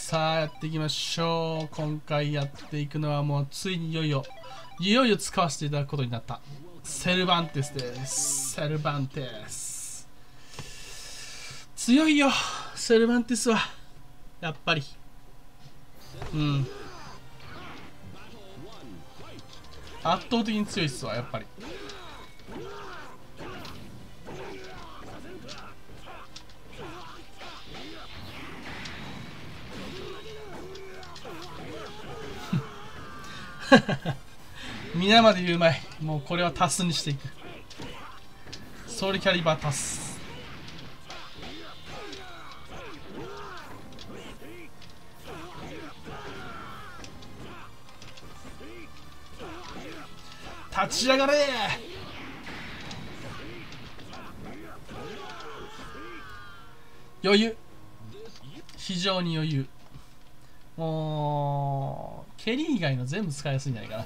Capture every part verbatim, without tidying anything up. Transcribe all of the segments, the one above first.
さあやっていきましょう。今回やっていくのはもうついにいよいよいよいよ使わせていただくことになったセルバンテスです。セルバンテス強いよ。セルバンテスはやっぱりうん圧倒的に強いっすわやっぱり。皆まで言うまい。もうこれはタスにしていく。ソウルキャリバータス。立ち上がれ。余裕、非常に余裕。もうケリー以外の全部使いやすいんじゃないかな。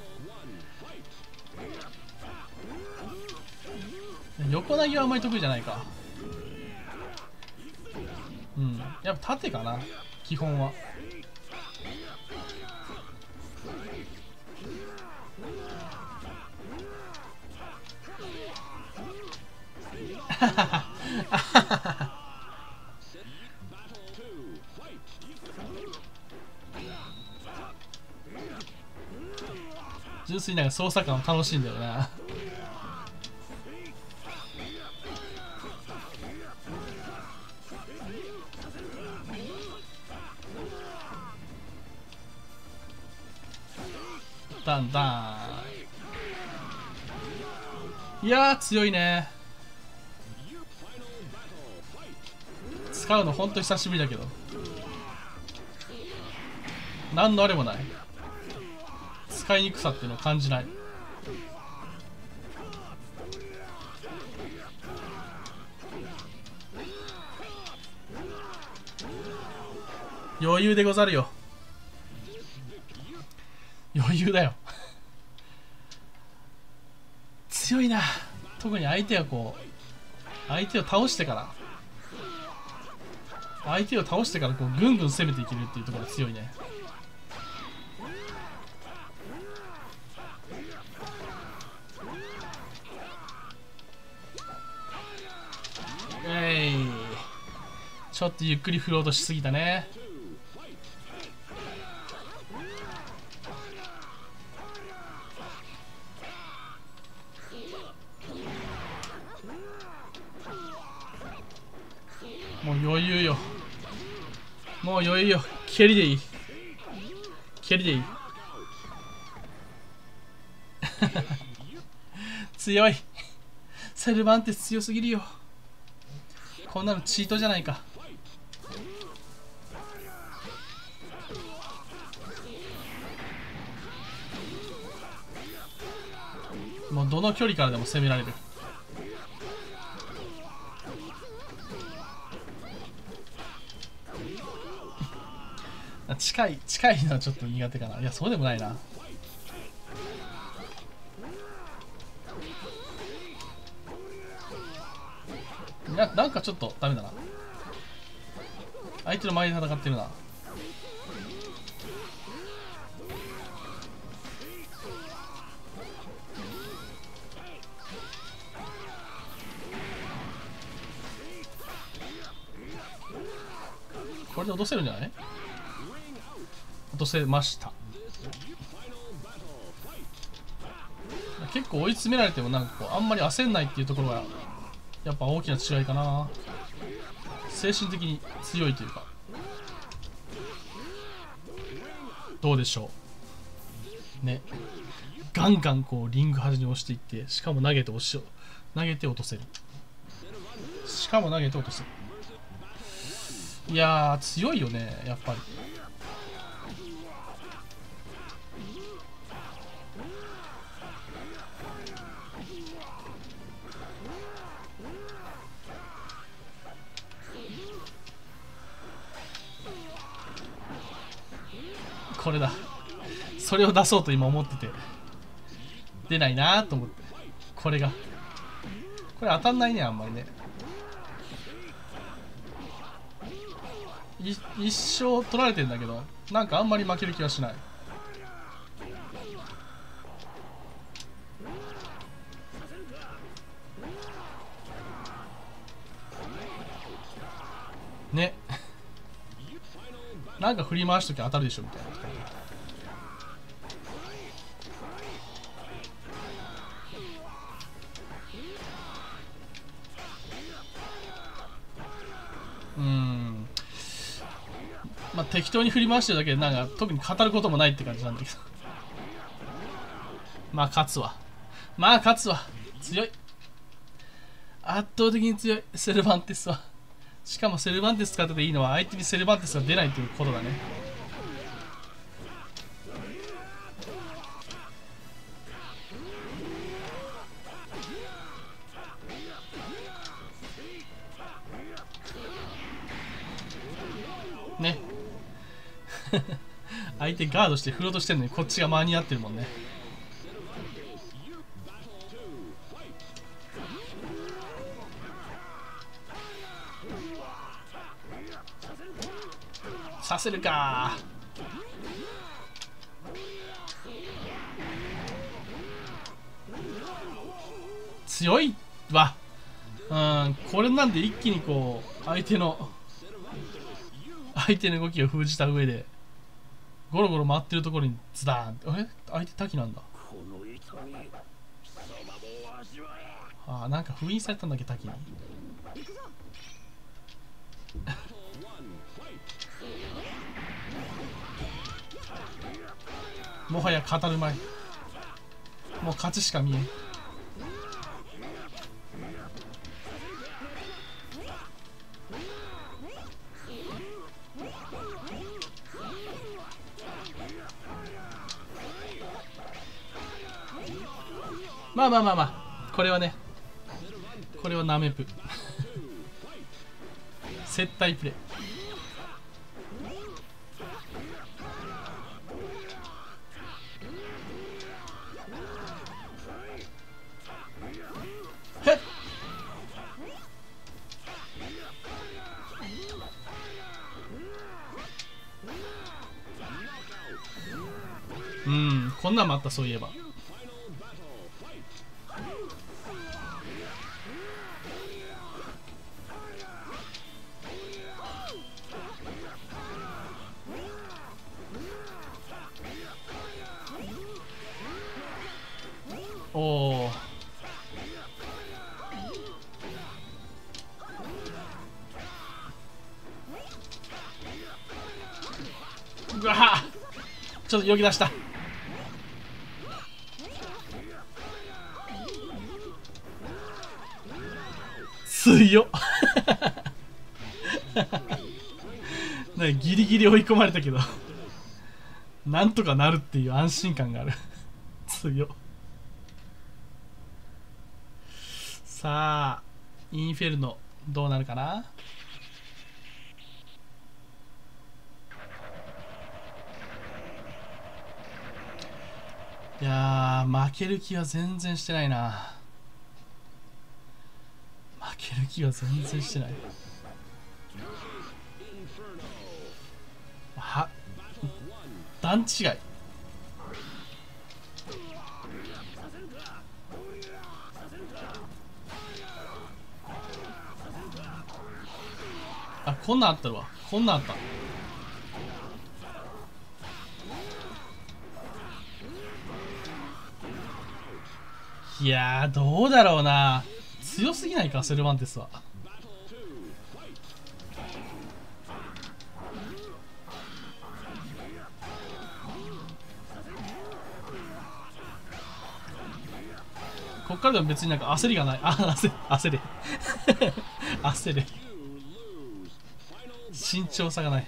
横投げはあんまり得意じゃないか。うんやっぱ縦かな基本は。純粋になんか操作感を楽しいんだよな。ダンダン。いやー強いね。使うのほんと久しぶりだけど何のあれもない。使いにくさっていうのを感じない。余裕でござるよ。余裕だよ強いな。特に相手はこう相手を倒してから相手を倒してからこうぐんぐん攻めていけるっていうところが強いね。えい、ちょっとゆっくり振ろうとしすぎたね。もう余裕よ。もう余裕よ。蹴りでいい。蹴りでいい。強い。セルバンテス強すぎるよ。こんなのチートじゃないか。もうどの距離からでも攻められる。近い近いのはちょっと苦手かな。いやそうでもないな。いやなんかちょっとダメだな。相手の前で戦ってるな。これで落とせるんじゃない？落とせました。結構追い詰められてもなんかこうあんまり焦んないっていうところがやっぱ大きな違いかな。精神的に強いというか。どうでしょうね。ガンガンこうリング端に押していって、しかも投げて押し投げて落とせる。しかも投げて落とせる。いやー強いよねやっぱり。これだ。それを出そうと今思ってて出ないなと思って。これがこれ当たんないねあんまりね。 い一生取られてんだけど、なんかあんまり負ける気はしない。ねなんか振り回しときゃ当たるでしょみたいな。うーん、まあ適当に振り回してるだけでなんか特に語ることもないって感じなんだけどまあ勝つわ、まあ勝つわ、強い、圧倒的に強いセルバンテスは。しかもセルバンテス使ってていいのは相手にセルバンテスが出ないということだね。ね相手ガードして振ろうとしてるのにこっちが間に合ってるもんね。させるか。強いわ。うん、これなんで一気にこう相手の相手の動きを封じた上でゴロゴロ回ってるところにズダーンって、え相手滝なんだ。ああ、なんか封印されたんだっけ滝にもはや語るまい、もう勝ちしか見えん。まあまあまあまあ、これはね、これはナメプ接待プレイ。へっ、うん、こんなんもあった、そういえば。おお、うわっ、ちょっとよぎ出した。強っなんかギリギリ追い込まれたけどなんとかなるっていう安心感がある強っ。さあインフェルノどうなるかな。いやー、負ける気は全然してないな。負ける気は全然してない。は段違い。あ、こんなんあったわ、こんなんあった。いやー、どうだろうな。強すぎないかセルバンテスは。こっからでも別になんか焦りがない。あ、焦焦れ焦れ慎重さがない。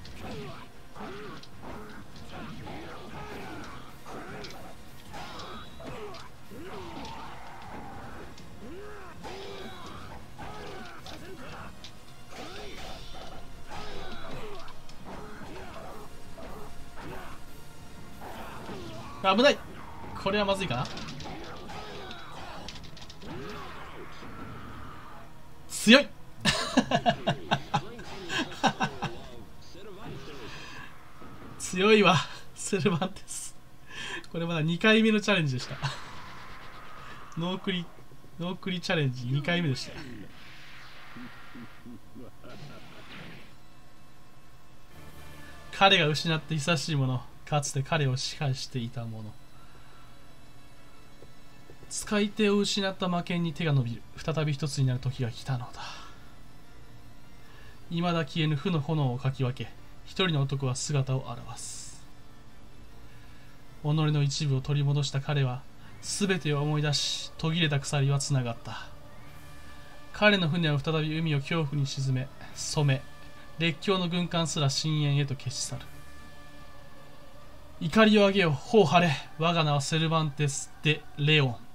危ない、これはまずいかな。強い強いわセルバンテス。これまだにかいめのチャレンジでした。ノークリノークリチャレンジにかいめでした。彼が失って久しいもの、かつて彼を支配していたもの。使い手を失った魔剣に手が伸びる。再び一つになる時が来たのだ。未だ消えぬ負の炎をかき分け、一人の男は姿を現す。己の一部を取り戻した彼は全てを思い出し、途切れた鎖はつながった。彼の船は再び海を恐怖に沈め、染め、列強の軍艦すら深淵へと消し去る。怒りを上げよ、頬張れ。我が名はセルバンテス・デ・レオン。